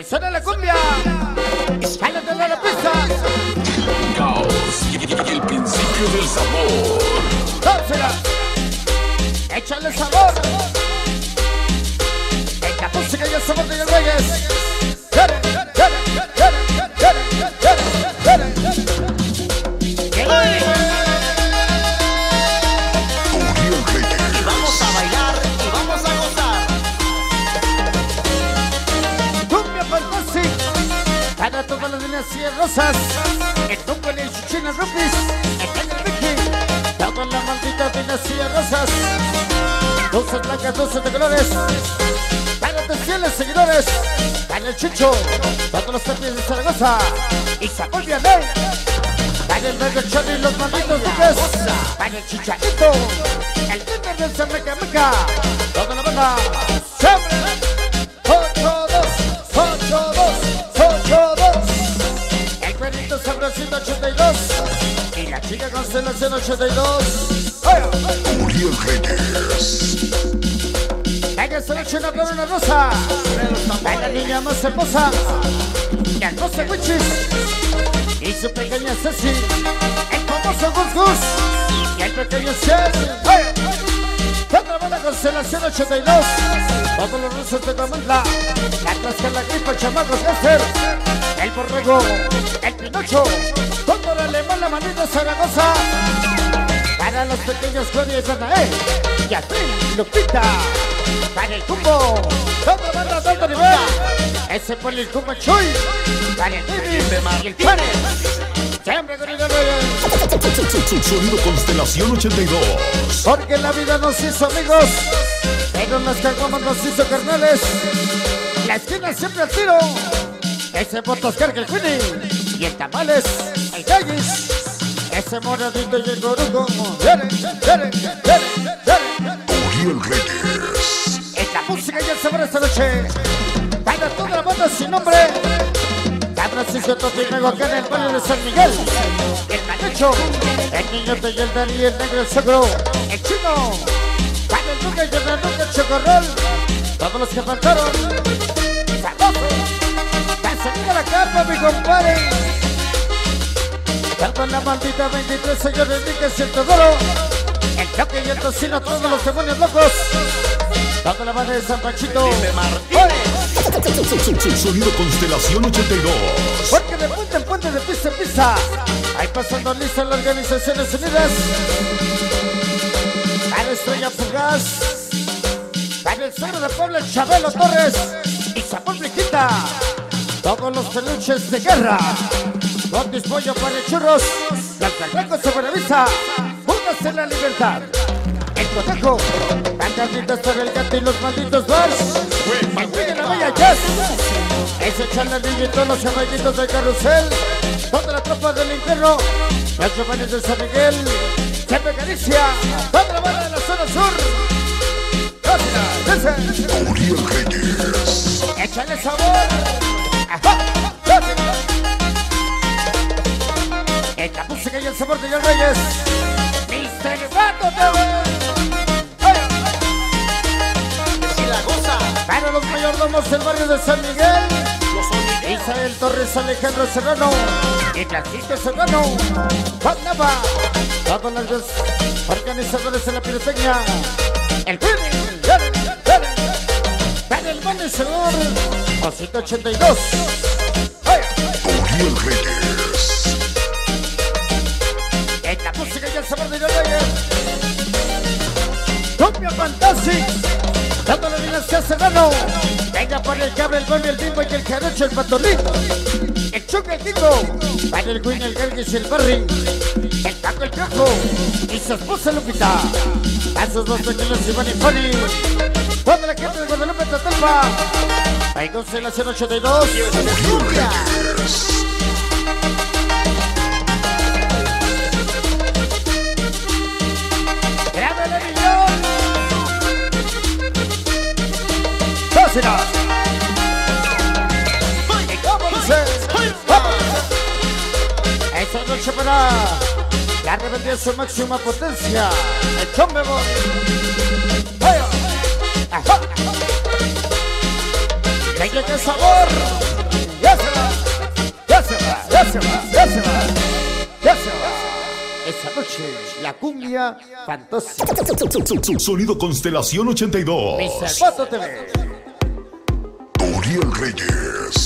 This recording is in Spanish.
suena la cumbia. Escálate de la pista. Caos y el principio del sabor. Dársela. Échale sabor. Esta música y el sabor de los reyes. Dale, dale, dale, dale, dale, dale, dale, dale. Y vamos a bailar y vamos a gozar. Cumbia Fantastic. Para todas las líneas y rosas. El tumbo y chuchina rupis. El Ricky. Todas las malditas líneas y rosas. Dulces blancas, dulces de colores. Para tus fieles seguidores. Para el Chicho. Todos los serpientes de Zaragoza. Y Sabor Vianey. Para el Verde Chorri y los malditos duques. Para el Chicharito. El Tinder del Cermeca. Toda la banda. Siempre. 8-2. 8-2. 8-2. El perrito sabrosito 82. Y la chica constelación 82. Uriel Reyes. Venga, esta noche una flor, una rosa. Venga, la niña más hermosa. La hermosa Wichis. Y su pequeña Ceci. El famoso Gus Gus. Y el pequeño Ceci. Otra banda constelación 82. Todos los rusos de Guamantla. La Tlaxcala, la Gripa, chamacos Gaster. El Borrego. El Pinocho. Todo el alemán, la manita Zaragoza. Para los pequeños Gloria y Danae. Y a ti, Lupita. Para el Cumbo. Toda banda de alto nivel. Ese por el Cumbo Chuy. Para el David y el Juárez. Siempre con el Reyes. Sonido Constelación 82. Porque la vida nos hizo amigos, pero las caguamas nos hizo carnales. La esquina siempre al tiro. Ese botas carga el Winnie. Y el Tamales, el Gallis. Ese moradito y el Gorugo. Uriel Reyes. Es la música y el sabor esta noche. Para toda la banda sin nombre. San Francisco Totinego acá en el barrio de San Miguel. El Manucho, el Niñote y el Dani y el Negro, el Sogro, el Chino. Para el Duque y el Renuque, el Chocorrol. Todos los que faltaron. Saboso. Casemiro la capa, mi compadre. Toda la maldita 23, señor Enrique, el Todoro. El Choque y el Tocino, todos los demonios locos. Toda la banda de San Panchito. Sonido Constelación 82. Porque de puente en puente, de pista en pista. Ahí pasando lista las Organizaciones Unidas. Para Estrella Fugaz. Para el Cerro de Puebla, el Chabelo Torres. Y Sabor Briquita. Todos los peluches de guerra. Botis Pollo para el Churros. Las Calvacos de Buenavista. Póngase en la libertad. El Conejo. Las carnitas para el gato y los malditos bars. El Wii de la Bella Jazz. Ese charlanillo y todos los caballitos del carrusel. Toda la tropa del infierno. Los jóvenes de San Miguel. Siempre Galicia. Toda la banda de la zona sur. Gracias. Uriel Reyes. Échale sabor. Ajá. Esta música y el sabor de los Reyes. Mr. Vato TV. Para los mayordomos del barrio de San Miguel, Isael Torres, Alejandro Serrano y Francisco Serrano, Juan Nava, todos los organizadores de la pirotecnia, el Winnie, para el manecedor, Osito 82. Uriel Reyes. Esta música y el sabor de los Reyes. Cumbia Fantastic. Dando la dinastía Serrano. Venga para el Cabra, el Bambi, el Bimbo y el Jarocho, el Patolín. El Chuca, el Kiko. Para el Queen, el Gargis y el Barry. El Paco, el Piojo. Y su esposa Lupita. A sus dos pequeños Iván y Fanny. Toda la gente de Guadalupe, Tatalpa. Ahí Constelación 82. Uriel Reyes. ¡Grábale, millón! ¡Dásela! ¿Y cómo dice? Esta noche para la rebeldía en su máxima potencia. El Chombebo. ¡Ajá! ¡Venga, qué sabor! se va, ya se va, ya se va. Esa noche, la cumbia fantástica. Sonido Constelación 82. Mr. Pato TV. Uriel Reyes.